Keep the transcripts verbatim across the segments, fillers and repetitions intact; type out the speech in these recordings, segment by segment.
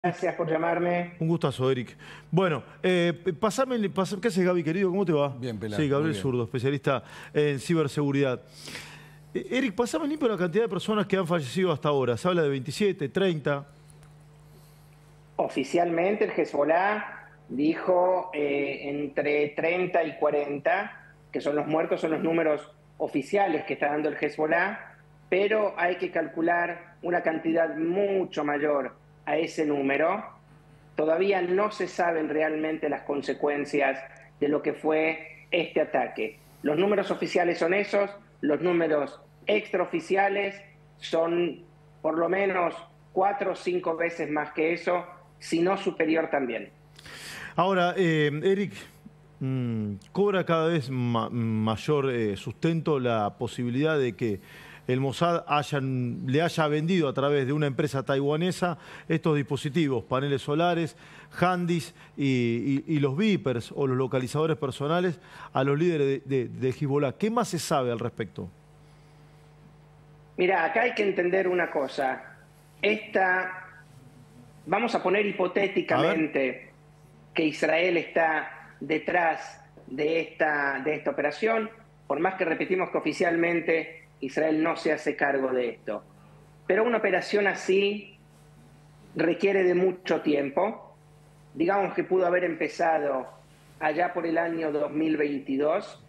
Gracias por llamarme. Un gustazo, Eric. Bueno, eh, pasame, pasame, ¿qué haces, Gaby, querido? ¿Cómo te va? Bien, Pelá. Sí, Gabriel Zurdo, especialista en ciberseguridad. Eh, Eric, pasame limpio la cantidad de personas que han fallecido hasta ahora. Se habla de veintisiete, treinta. Oficialmente el Hezbollah dijo eh, entre treinta y cuarenta, que son los muertos, son los números oficiales que está dando el Hezbollah, pero hay que calcular una cantidad mucho mayor a ese número. Todavía no se saben realmente las consecuencias de lo que fue este ataque. Los números oficiales son esos, los números extraoficiales son por lo menos cuatro o cinco veces más que eso, si no superior también. Ahora, eh, Eric, mmm, cobra cada vez ma mayor eh, sustento la posibilidad de que el Mossad hayan, le haya vendido a través de una empresa taiwanesa estos dispositivos, paneles solares, handys y, y, y los beepers o los localizadores personales a los líderes de, de, de Hezbollah. ¿Qué más se sabe al respecto? Mira, acá hay que entender una cosa. Esta, vamos a poner hipotéticamente a que Israel está detrás de esta, de esta operación, por más que repetimos que oficialmente Israel no se hace cargo de esto. Pero una operación así requiere de mucho tiempo. Digamos que pudo haber empezado allá por el año dos mil veintidós,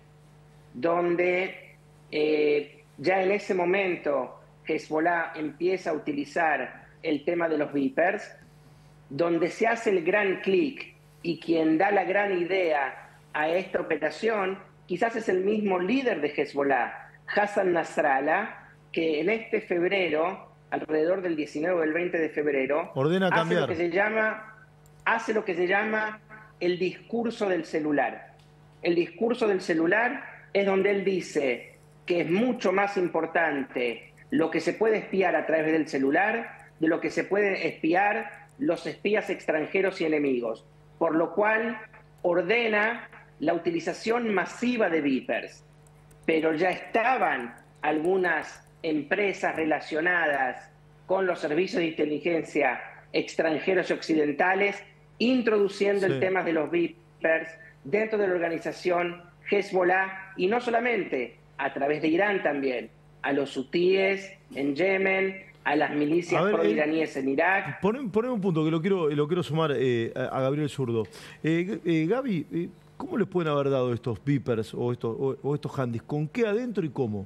donde eh, ya en ese momento Hezbollah empieza a utilizar el tema de los beepers, donde se hace el gran clic y quien da la gran idea a esta operación quizás es el mismo líder de Hezbollah, Hassan Nasrallah, que en este febrero, alrededor del diecinueve o el veinte de febrero, ordena hace cambiar. lo que se llama, hace lo que se llama el discurso del celular. El discurso del celular es donde él dice que es mucho más importante lo que se puede espiar a través del celular de lo que se puede espiar los espías extranjeros y enemigos, por lo cual ordena la utilización masiva de beepers. Pero ya estaban algunas empresas relacionadas con los servicios de inteligencia extranjeros y occidentales introduciendo sí. el tema de los beepers dentro de la organización Hezbollah, y no solamente, a través de Irán también, a los hutíes en Yemen, a las milicias pro-iraníes en Irak. Poneme poné un punto que lo quiero, lo quiero sumar eh, a Gabriel Zurdo. Eh, eh, Gaby, eh, ¿cómo les pueden haber dado estos beepers o estos, o, o estos handys? ¿Con qué adentro y cómo?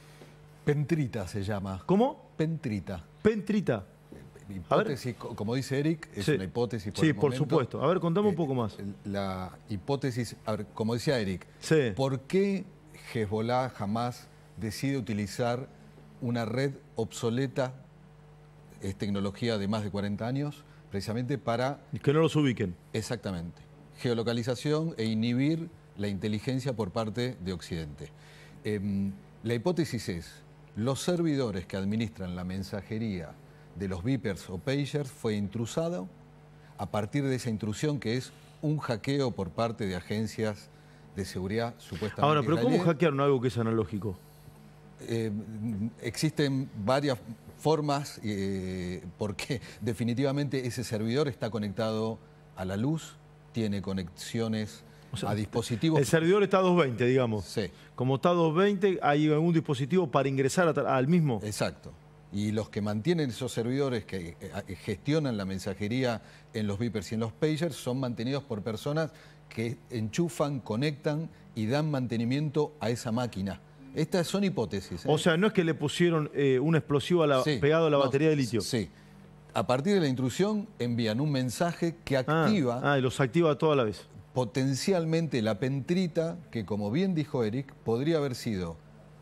Pentrita se llama. ¿Cómo? Pentrita. Pentrita. Hipótesis, como dice Eric, es sí. una hipótesis por Sí, el por momento. supuesto. A ver, contame eh, un poco más. La hipótesis, a ver, como decía Eric, sí. ¿por qué Hezbollah jamás decide utilizar una red obsoleta, es tecnología de más de cuarenta años, precisamente para... Que no los ubiquen. Exactamente. Geolocalización e inhibir la inteligencia por parte de Occidente. Eh, la hipótesis es, los servidores que administran la mensajería de los beepers o pagers fue intrusado a partir de esa intrusión que es un hackeo por parte de agencias de seguridad supuestamente Ahora, pero israelíes. ¿cómo hackearon algo que es analógico? Eh, existen varias formas, eh, porque definitivamente ese servidor está conectado a la luz, tiene conexiones o sea, a dispositivos. El servidor está a doscientos veinte, digamos. Sí. Como está a doscientos veinte, hay algún dispositivo para ingresar al mismo. Exacto. Y los que mantienen esos servidores que gestionan la mensajería en los beepers y en los pagers son mantenidos por personas que enchufan, conectan y dan mantenimiento a esa máquina. Estas son hipótesis. ¿eh? O sea, no es que le pusieron eh, un explosivo a la, sí, pegado a la no, batería de litio. Sí. A partir de la intrusión envían un mensaje que activa... Ah, ah, y los activa toda la vez. Potencialmente la pentrita, que como bien dijo Eric, podría haber sido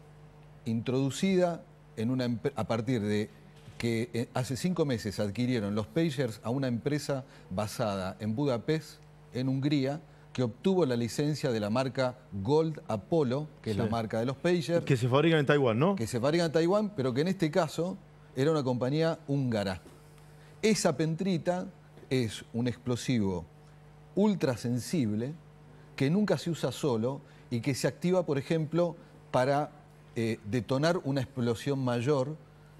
introducida en una, a partir de que hace cinco meses adquirieron los pagers a una empresa basada en Budapest, en Hungría, que obtuvo la licencia de la marca Gold Apollo, que es sí. la marca de los pagers. Que se fabrican en Taiwán, ¿no? Que se fabrican en Taiwán, pero que en este caso era una compañía húngara. Esa pentrita es un explosivo ultra sensible que nunca se usa solo y que se activa, por ejemplo, para eh, detonar una explosión mayor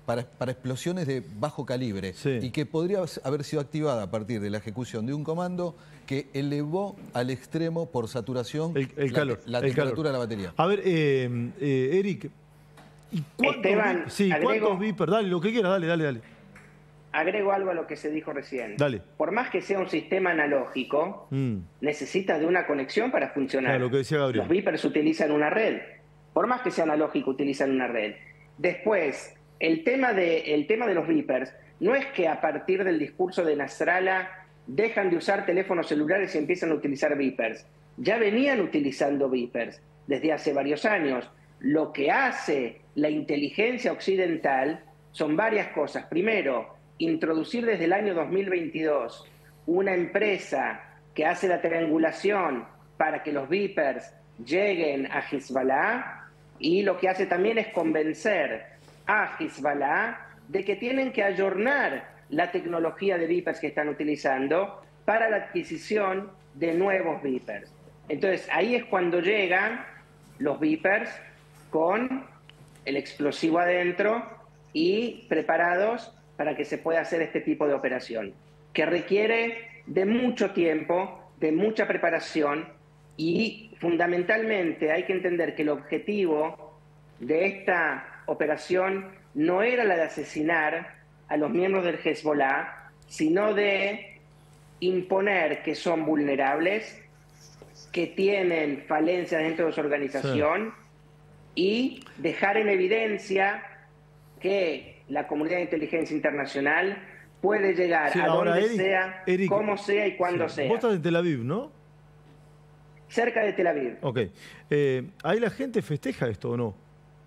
para, para explosiones de bajo calibre Sí. y que podría haber sido activada a partir de la ejecución de un comando que elevó al extremo por saturación El, el la, calor. la el temperatura calor. de la batería. A ver, eh, eh, Eric, ¿y cuántos, Esteban, vi- sí, agrego- ¿cuántos Viper? Dale, lo que quieras, dale, dale, dale. Agrego algo a lo que se dijo recién. Dale. Por más que sea un sistema analógico, Mm. necesita de una conexión para funcionar. Claro, lo que decía Gabriel. Los Vipers utilizan una red. Por más que sea analógico, utilizan una red. Después, el tema de, el tema de los Vipers no es que a partir del discurso de Nasrallah dejan de usar teléfonos celulares y empiezan a utilizar Vipers. Ya venían utilizando Vipers desde hace varios años. Lo que hace la inteligencia occidental son varias cosas. Primero, introducir desde el año dos mil veintidós una empresa que hace la triangulación para que los Vipers lleguen a Hezbollah, y lo que hace también es convencer a Hezbollah de que tienen que ayornar la tecnología de Vipers que están utilizando para la adquisición de nuevos Vipers. Entonces ahí es cuando llegan los Vipers con el explosivo adentro y preparados para que se pueda hacer este tipo de operación, que requiere de mucho tiempo, de mucha preparación, y fundamentalmente hay que entender que el objetivo de esta operación no era la de asesinar a los miembros del Hezbollah, sino de imponer que son vulnerables, que tienen falencias dentro de su organización, sí, y dejar en evidencia que la comunidad de inteligencia internacional puede llegar Sí, a ahora, donde Eric, sea, Eric, como sea y cuando sí. sea. Vos estás en Tel Aviv, ¿no? Cerca de Tel Aviv. Ok. Eh, ¿Ahí la gente festeja esto o no?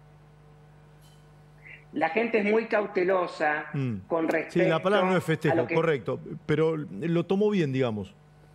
La gente es muy cautelosa Mm. con respecto Sí, la palabra no es a festejo, lo que, correcto. Pero lo tomó bien, digamos.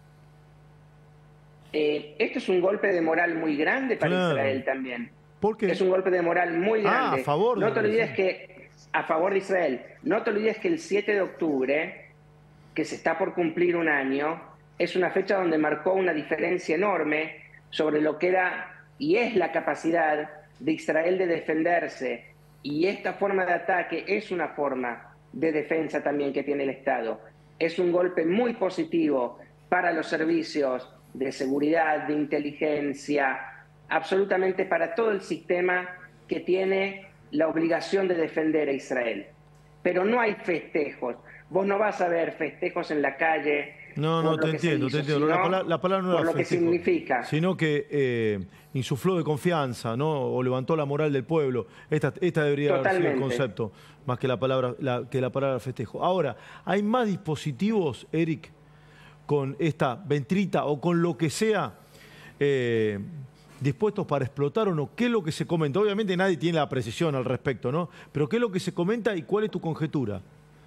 eh, esto es un golpe de moral muy grande para Claro. Israel también. ¿Por qué? Es un golpe de moral muy Ah, grande. a favor de no te olvides Israel. que a favor de Israel. No te olvides que el siete de octubre, que se está por cumplir un año, es una fecha donde marcó una diferencia enorme sobre lo que era y es la capacidad de Israel de defenderse. Y esta forma de ataque es una forma de defensa también que tiene el Estado. Es un golpe muy positivo para los servicios de seguridad, de inteligencia, absolutamente para todo el sistema que tiene la obligación de defender a Israel. Pero no hay festejos. Vos no vas a ver festejos en la calle. No, no, por lo te que se entiendo, hizo, te entiendo. La sino palabra, la palabra no por era lo que festejo, significa. sino que eh, insufló de confianza, ¿no? O levantó la moral del pueblo. Esta, esta debería haber sido el Totalmente. concepto, más que la palabra, la, que la palabra festejo. Ahora, ¿hay más dispositivos, Eric, con esta ventrita o con lo que sea eh, dispuestos para explotar o no? ¿Qué es lo que se comenta? Obviamente nadie tiene la precisión al respecto, ¿no? Pero ¿qué es lo que se comenta y cuál es tu conjetura?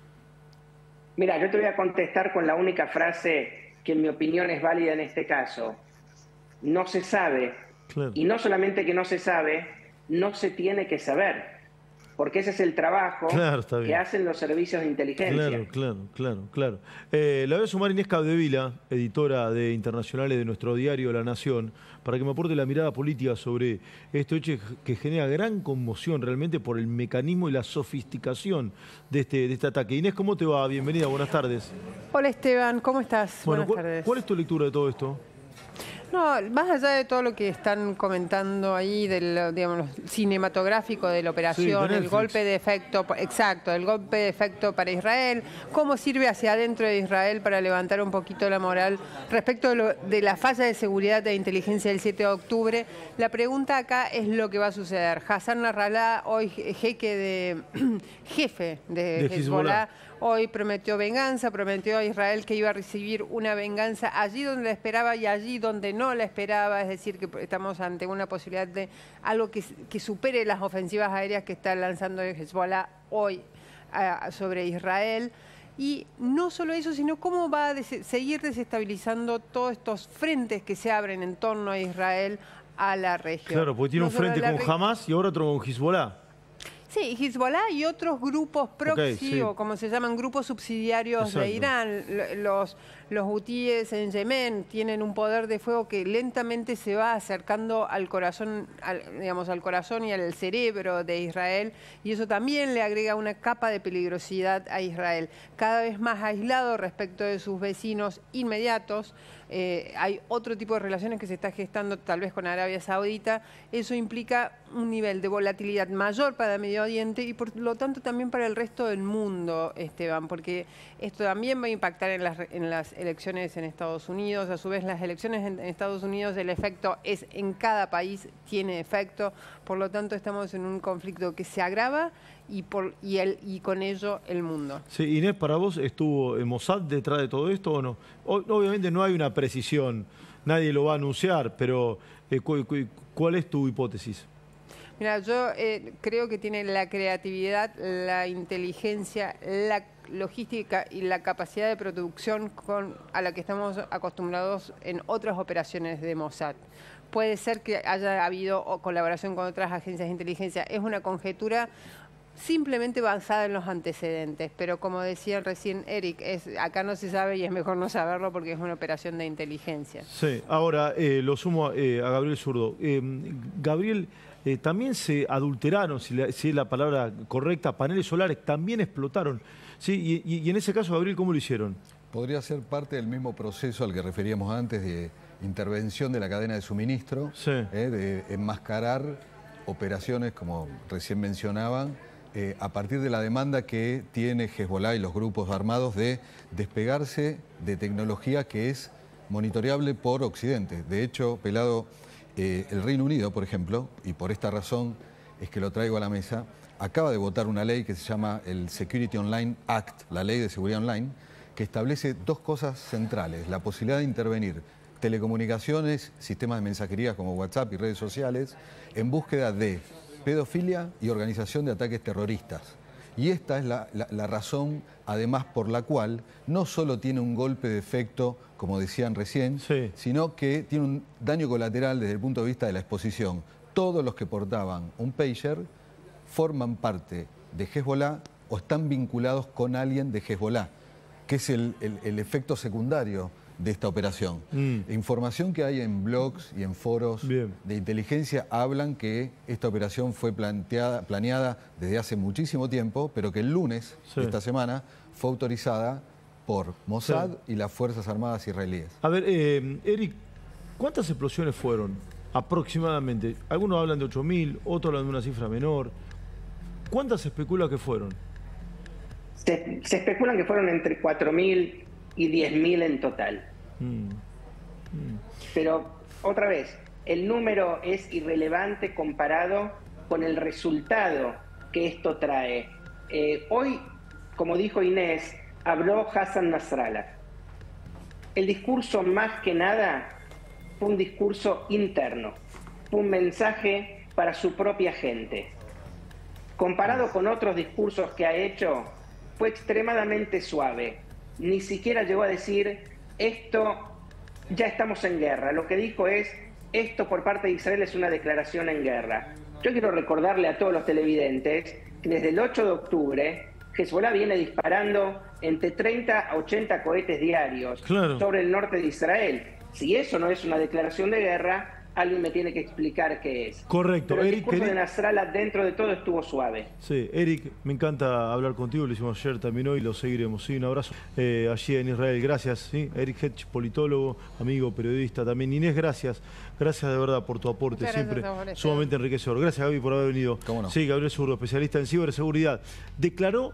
Mira, yo te voy a contestar con la única frase que en mi opinión es válida en este caso. No se sabe. Claro. Y no solamente que no se sabe, no se tiene que saber. Porque ese es el trabajo Claro, está bien. que hacen los servicios de inteligencia. Claro, claro, claro, claro. Eh, la voy a sumar Inés Capdevila, editora de Internacionales de nuestro diario La Nación, para que me aporte la mirada política sobre este hecho que genera gran conmoción realmente por el mecanismo y la sofisticación de este, de este ataque. Inés, ¿cómo te va? Bienvenida, buenas tardes. Hola Esteban, ¿cómo estás? Bueno, Buenas ¿cuál, tardes. ¿cuál es tu lectura de todo esto? No, más allá de todo lo que están comentando ahí, del digamos, cinematográfico de la operación, Sí, de el Netflix. golpe de efecto, exacto, el golpe de efecto para Israel, cómo sirve hacia adentro de Israel para levantar un poquito la moral respecto de, lo- de la falla de seguridad de inteligencia del siete de octubre. La pregunta acá es lo que va a suceder. Hassan Nasrallah, hoy jeque de, jefe de, De Hezbollah, Hezbollah. hoy prometió venganza, prometió a Israel que iba a recibir una venganza allí donde la esperaba y allí donde no la esperaba, es decir, que estamos ante una posibilidad de algo que, que supere las ofensivas aéreas que está lanzando Hezbollah hoy uh, sobre Israel. Y no solo eso, sino cómo va a des- seguir desestabilizando todos estos frentes que se abren en torno a Israel, a la región. Claro, porque tiene No un solo frente la con re- Hamas y ahora otro con Hezbollah. Sí, Hezbollah y otros grupos proxy, okay, sí. o como se llaman, grupos subsidiarios Exacto. de Irán. Los, los hutíes en Yemen tienen un poder de fuego que lentamente se va acercando al corazón, al, digamos, al corazón y al cerebro de Israel, y eso también le agrega una capa de peligrosidad a Israel. Cada vez más aislado respecto de sus vecinos inmediatos. Eh, hay otro tipo de relaciones que se está gestando tal vez con Arabia Saudita. Eso implica un nivel de volatilidad mayor para Medio Oriente y por lo tanto también para el resto del mundo, Esteban, porque esto también va a impactar en las, en las elecciones en Estados Unidos. A su vez, las elecciones en, en Estados Unidos, el efecto es en cada país, tiene efecto. Por lo tanto, estamos en un conflicto que se agrava y, por, y, el, y con ello el mundo. Sí, Inés, ¿para vos estuvo el Mossad detrás de todo esto o no? O, obviamente no hay una precisión, nadie lo va a anunciar, pero eh, cu, cu, ¿cuál es tu hipótesis? Mira, yo eh, creo que tiene la creatividad, la inteligencia, la logística y la capacidad de producción con, a la que estamos acostumbrados en otras operaciones de Mossad. Puede ser que haya habido colaboración con otras agencias de inteligencia. Es una conjetura simplemente basada en los antecedentes, pero como decía recién Eric, es, acá no se sabe y es mejor no saberlo porque es una operación de inteligencia. Sí, ahora eh, lo sumo eh, a Gabriel Zurdo. Eh, Gabriel, eh, también se adulteraron, si, la, si es la palabra correcta, paneles solares, también explotaron. Sí, y, y en ese caso, Gabriel, ¿cómo lo hicieron? Podría ser parte del mismo proceso al que referíamos antes de intervención de la cadena de suministro, sí. eh, de enmascarar operaciones, como recién mencionaban, Eh, a partir de la demanda que tiene Hezbollah y los grupos armados de despegarse de tecnología que es monitoreable por Occidente. De hecho, Pelado, eh, el Reino Unido, por ejemplo, y por esta razón es que lo traigo a la mesa, acaba de votar una ley que se llama el Security Online Act, la Ley de Seguridad Online, que establece dos cosas centrales: la posibilidad de intervenir telecomunicaciones, sistemas de mensajería como WhatsApp y redes sociales, en búsqueda de pedofilia y organización de ataques terroristas. Y esta es la, la, la razón, además, por la cual no solo tiene un golpe de efecto, como decían recién, sí. sino que tiene un daño colateral desde el punto de vista de la exposición. Todos los que portaban un pager forman parte de Hezbollah o están vinculados con alguien de Hezbollah, que es el, el, el efecto secundario de esta operación. Mm. Información que hay en blogs y en foros Bien. de inteligencia hablan que esta operación fue planteada, planeada desde hace muchísimo tiempo, pero que el lunes sí. de esta semana fue autorizada por Mossad sí. y las Fuerzas Armadas israelíes. A ver, eh, Eric, ¿cuántas explosiones fueron aproximadamente? Algunos hablan de ocho mil, otros hablan de una cifra menor. ¿Cuántas se especula que fueron? Se, se especulan que fueron entre cuatro mil y diez mil en total. Mm. Mm. Pero, otra vez, el número es irrelevante comparado con el resultado que esto trae. Eh, hoy, como dijo Inés, habló Hassan Nasrallah. El discurso, más que nada, fue un discurso interno, fue un mensaje para su propia gente. Comparado con otros discursos que ha hecho, fue extremadamente suave. Ni siquiera llegó a decir, esto, ya estamos en guerra. Lo que dijo es, esto por parte de Israel es una declaración en guerra. Yo quiero recordarle a todos los televidentes que desde el ocho de octubre, Hezbollah viene disparando entre treinta a ochenta cohetes diarios claro. sobre el norte de Israel. Si eso no es una declaración de guerra, alguien me tiene que explicar qué es. Correcto. Pero el Eric, discurso Eric, de Nasrallah dentro de todo estuvo suave. Sí, Eric, me encanta hablar contigo, lo hicimos ayer también hoy, lo seguiremos. Sí, un abrazo eh, allí en Israel, gracias. ¿sí? Eric Hedge, politólogo, amigo, periodista también. Inés, gracias. Gracias de verdad por tu aporte, Muchas siempre gracias, sumamente enriquecedor. Gracias, Gaby, por haber venido. ¿Cómo no? Sí, Gabriel Zurdo, especialista en ciberseguridad. Declaró